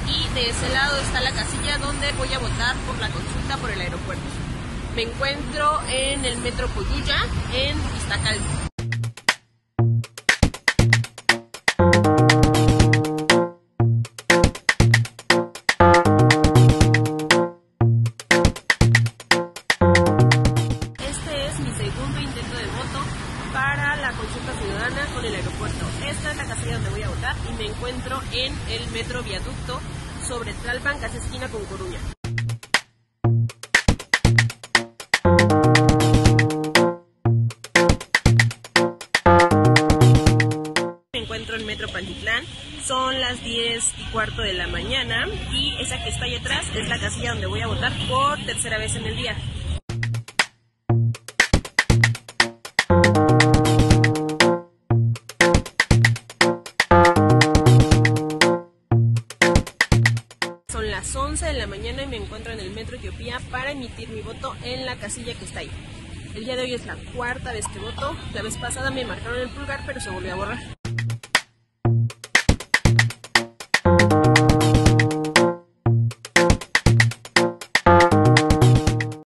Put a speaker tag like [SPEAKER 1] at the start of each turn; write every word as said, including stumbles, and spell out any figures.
[SPEAKER 1] y de ese lado está la casilla donde voy a votar por la consulta por el aeropuerto. Me encuentro en el Metro Coyuya, en Iztacalco. Este es mi segundo intento de voto para la consulta ciudadana con el aeropuerto. Esta es la casilla donde voy a votar y me encuentro en el Metro Viaducto sobre Tlalpan, casi esquina con Coruña. Me encuentro en Metro Pantitlán, son las diez y cuarto de la mañana y esa que está ahí atrás es la casilla donde voy a votar por tercera vez en el día. Son las once de la mañana y me encuentro en el Metro Etiopía para emitir mi voto en la casilla que está ahí. El día de hoy es la cuarta vez que voto. La vez pasada me marcaron el pulgar, pero se volvió a borrar.